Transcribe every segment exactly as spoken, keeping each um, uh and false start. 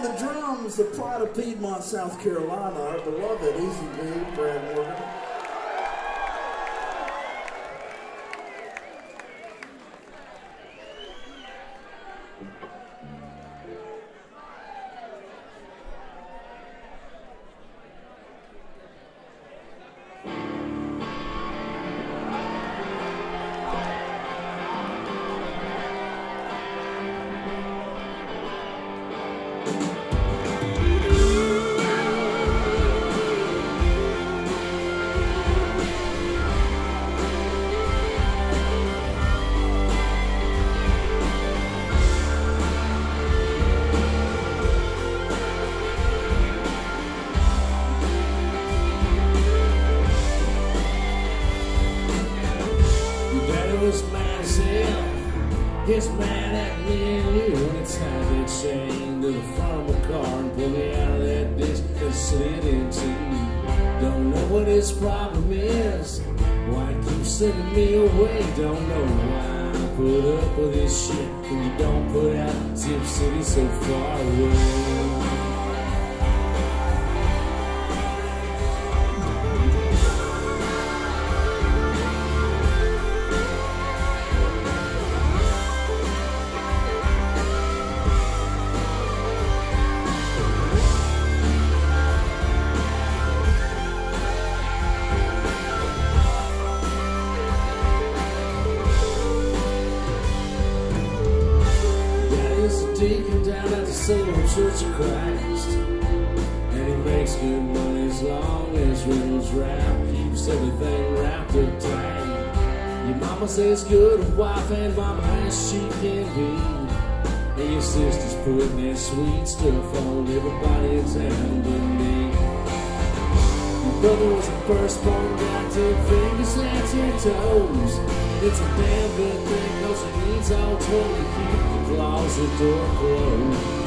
the drums, the pride of Piedmont, South Carolina, our beloved Easy B, Brad Morgan. Gets mad at me and you when it's time to chain to the front of the car and pull me out of that ditch and slid into. Don't know what his problem is, why he keeps sending me away. Don't know why I put up with this shit when you don't put out Tip City so far away. Deacon down at the Salem Church of Christ, and he makes good money as long as Reynolds Wrap keeps everything wrapped up tight. Your mama says good a wife and mama as she can be, and your sister's putting that sweet stuff on everybody in town but me. Your brother was the firstborn, got ten fingers and ten toes. It's a damn good thing, cause it needs all twenty to keep the closet door closed.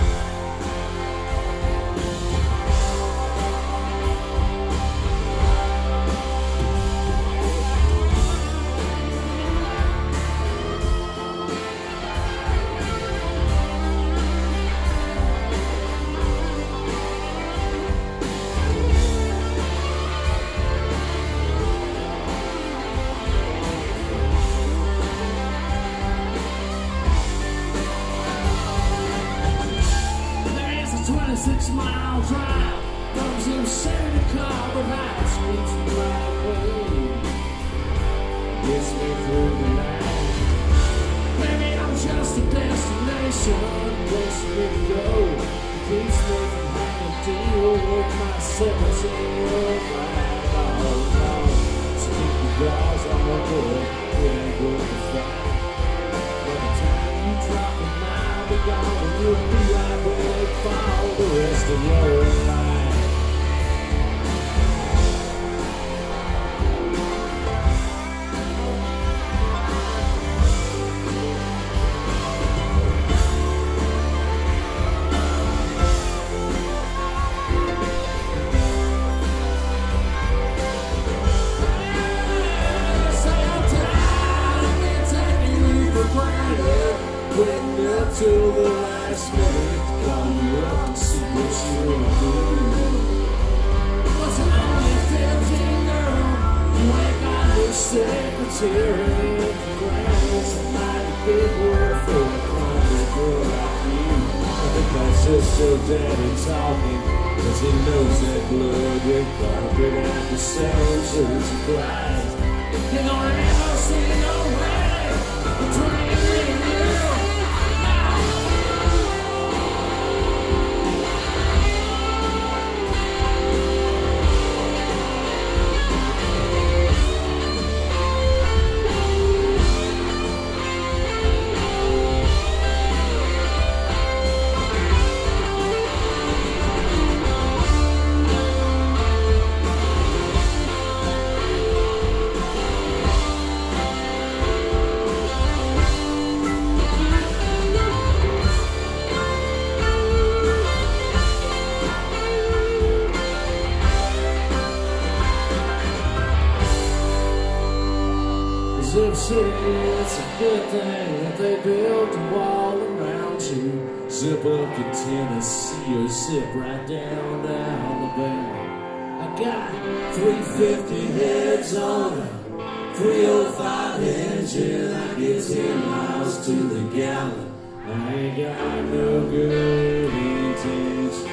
twenty-six mile drive comes in Santa Clara High Streets the right way. Gets me through the night. Maybe I'm just a destination, place me to go. Keeps me from having to deal with my seventeen-year-old life. Oh no, so keep the doors on the door, it ain't good to fight. By the time you drop a mile, be gone and you'll be right where they fall the rest of your life. Waiting up till the last minute, call you up and see what you'll do. What's an only fifteen girl? You ain't got no secretary. It's a mighty big word for a clumsy girl like you. I think that's just your daddy talking, cause he knows that blood will carpet at the Salem Church of Christ. You're gonna never see no way between me and you. Zip City, it's a good thing that they built a wall around you. Zip up to Tennessee or zip right down to Alabama. I got three fifty heads on a three oh five engine. I get ten miles to the gallon. I ain't got no good intention.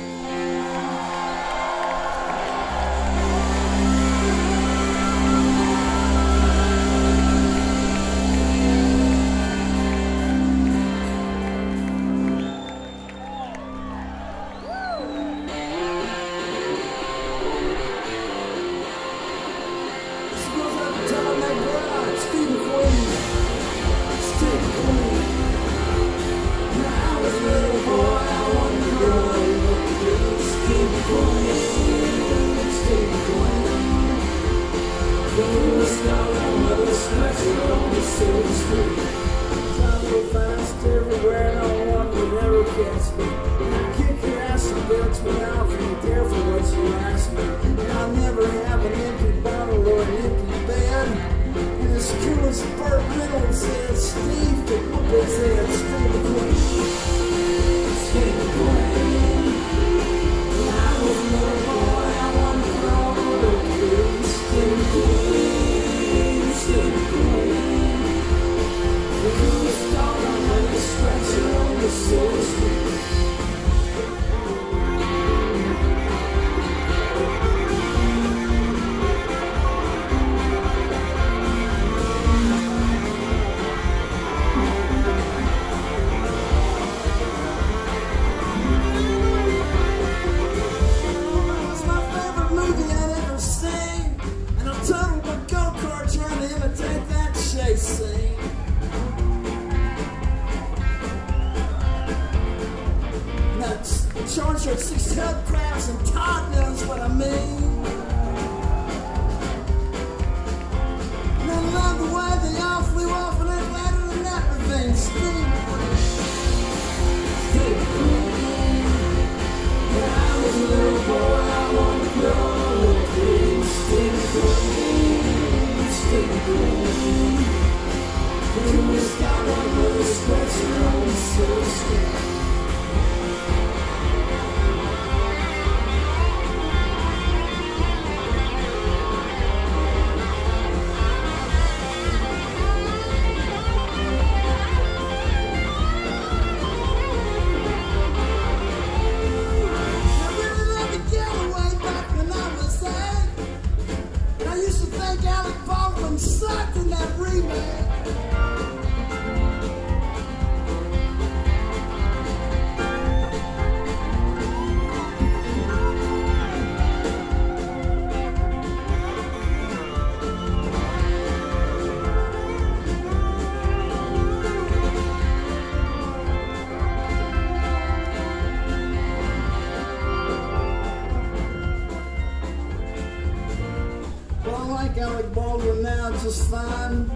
Just fine.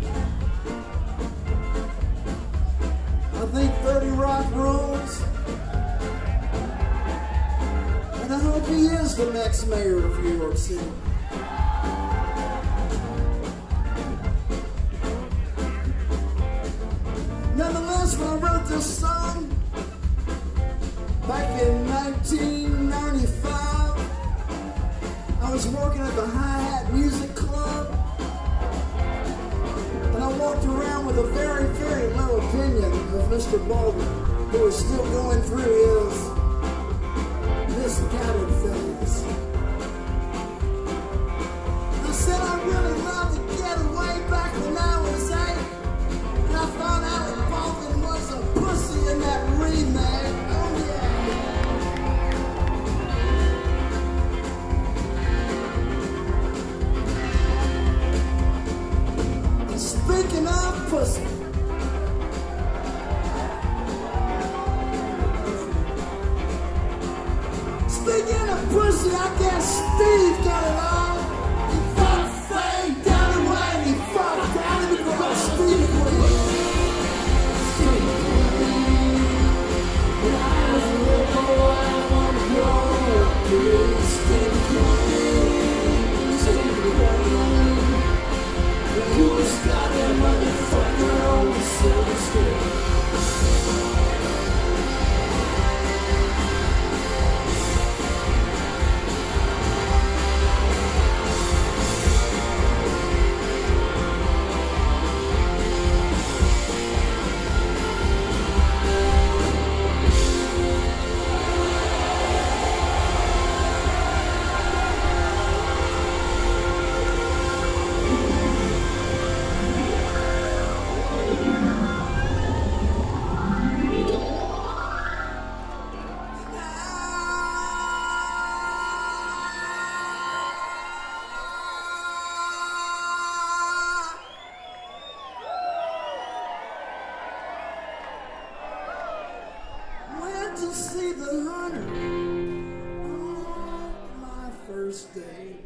I think thirty Rock rules, and I hope he is the next mayor of New York City. Nonetheless, when I wrote this song back in nineteen ninety-five, I was working at the Hi-Hat Music Club. I walked around with a very, very low opinion of Mister Baldwin, who is still going through his misguided phase. I said I really loved to get away back when I was eight, and I thought Alec Baldwin was a pussy in that remake. Oh yeah. Speaking of pussy, speaking of pussy, I guess Steve got it all. He fucked Faye down the way, he fucked down in the girl Steve Queen. Steve Queen. When I was a little boy, I wanted to grow up to be Steve Queen. Steve Queen. The coolest goddamn motherfucker on the silver screen. the hunter on my first date.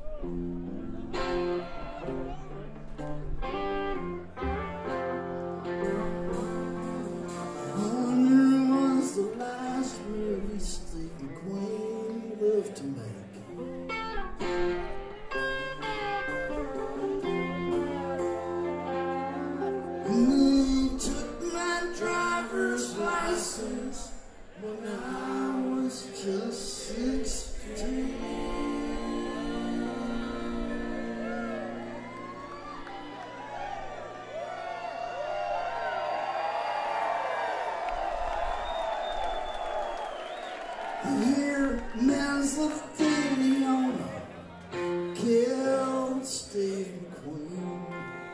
Hunter was the last movie Stephen Queen loved to make. He took my driver's license when I was just sixteen. Here, man's the video killed Stephen Queen.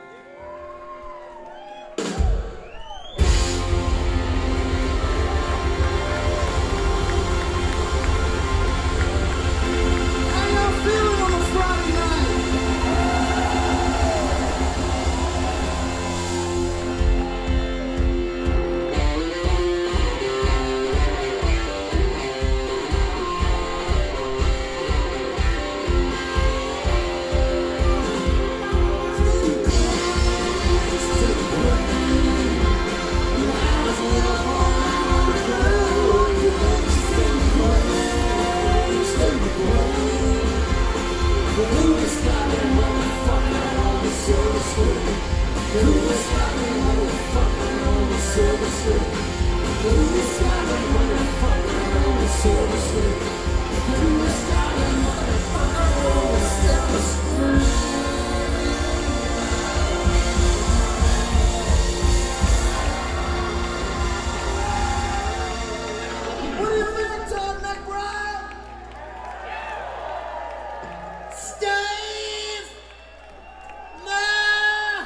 How y'all feeling on a Friday night? What do you think, Todd McBride? Steve! Nah!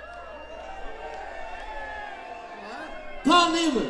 Paul Newman.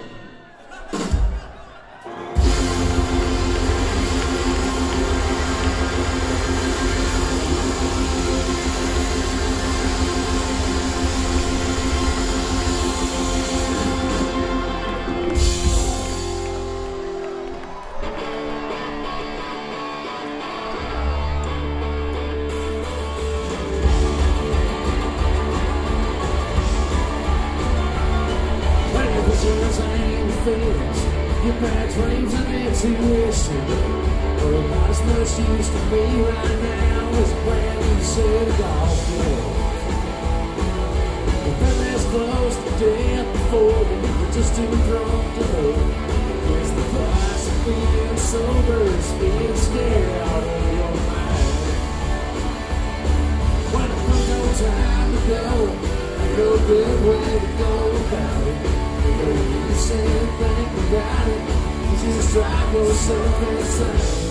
Your bad dreams and intuition are about as much use to me right now as a brand new set of golf clubs. We've been this close to death before, but we're just too drunk to know. It's the price of being sober, it's being scared out of your mind. When it comes no time to go, ain't no good way to go about it. You say and think about it, you just drive yourself insane.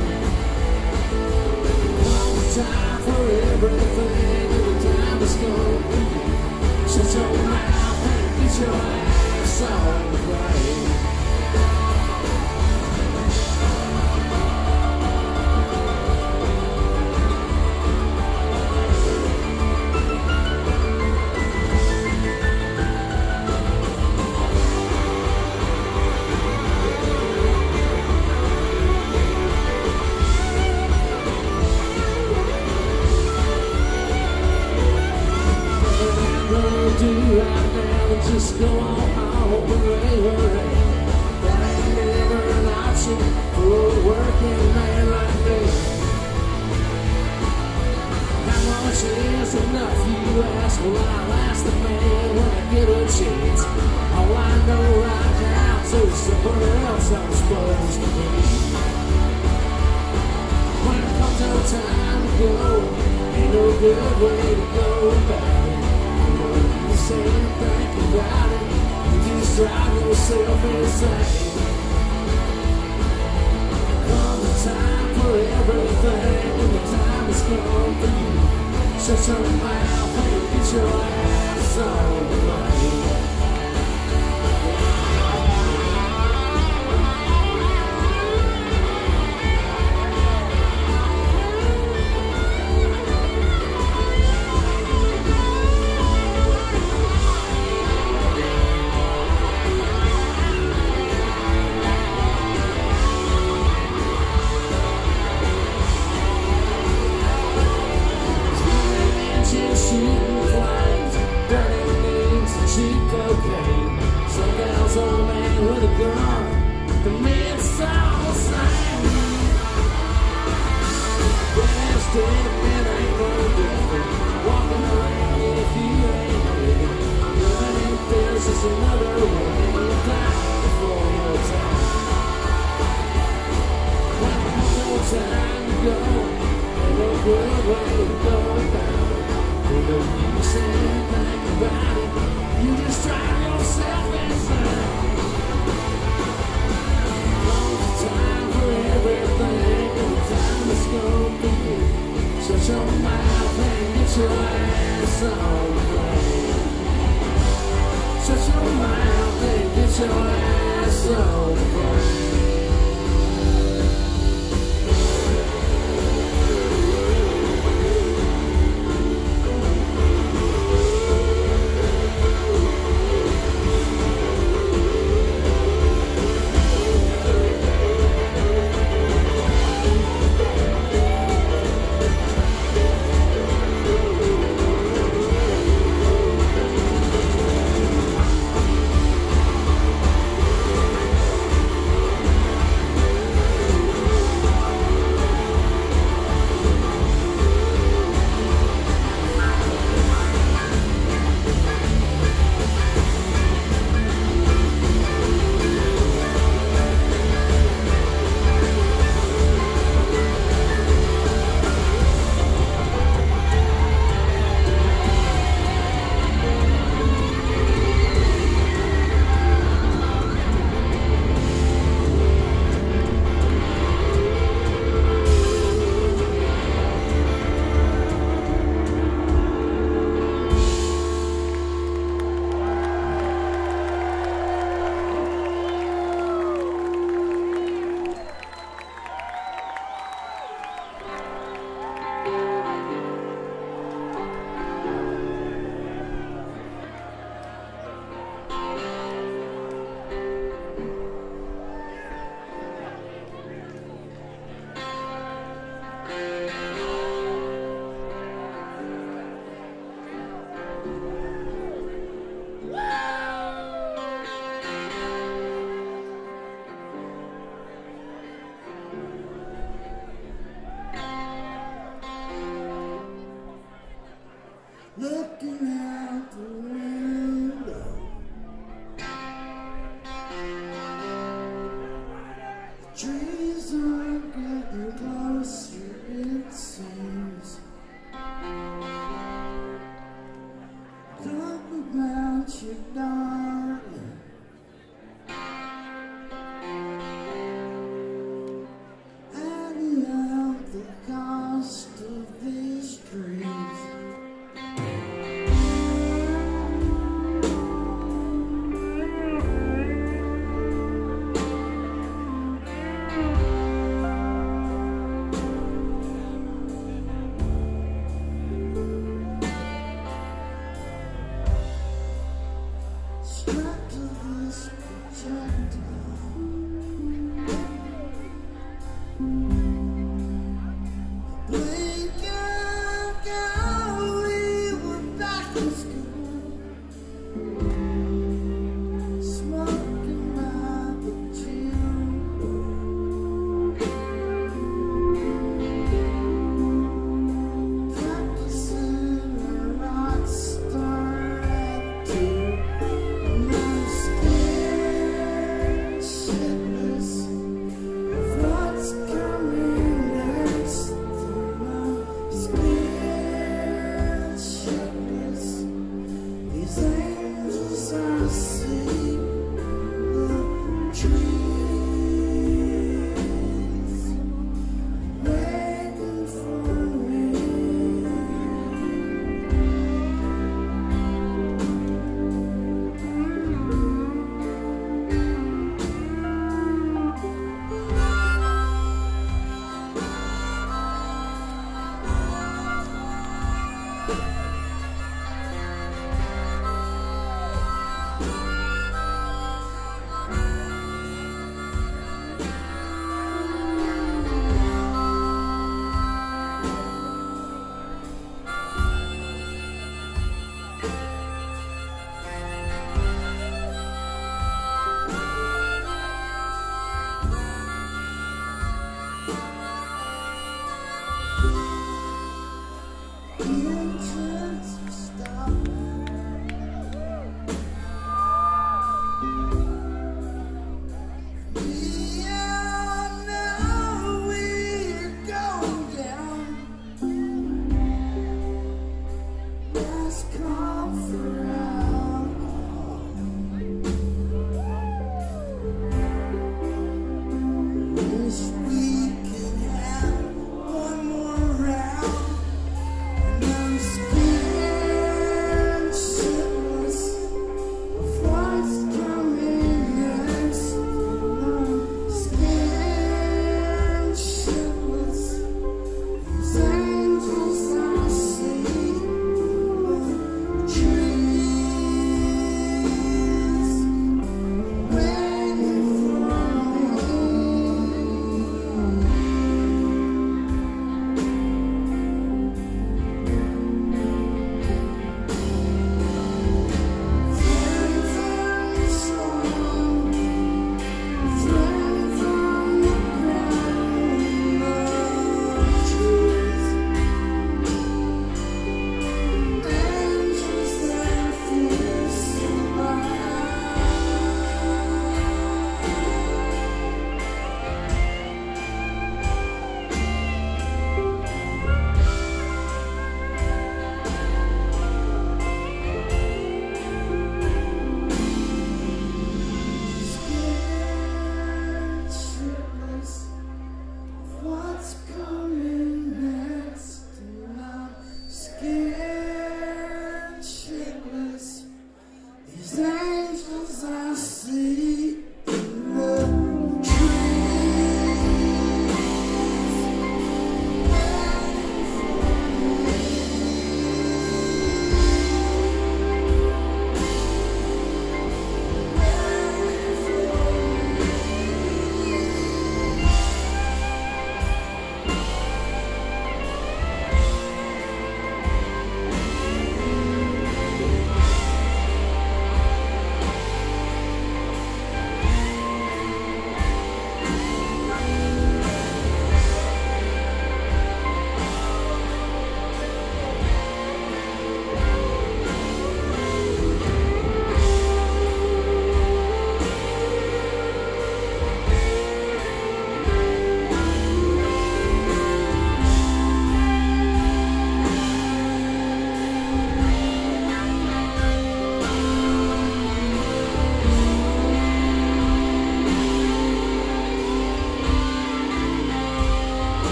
All the time for everything, and the time is gone. Shut your mouth and get your ass on the plane. Do right now and just go on home and lay her in. That ain't never an option for a working man like me. How much is enough, you ask? Well, I'll ask the man when I get a chance. All I know right now is somewhere else I'm supposed to be. When it comes no time to go, ain't no good way to go about it. Say and think about it, you just drive yourself insane. Come the time for everything, and the time has come for you. Shut your mouth and get your ass on the plane. good way to go about it. You don't need to say anything about it. You just drive yourself inside. Long time for everything, and the time is gone for you. Shut your mouth and get your ass on the plane. Shut your mouth and get your ass on the plane. Looking out the window, the trees are getting closer, it seems. Talk about you, darling. Adding up the cost of these dreams. Strapped to this projectile.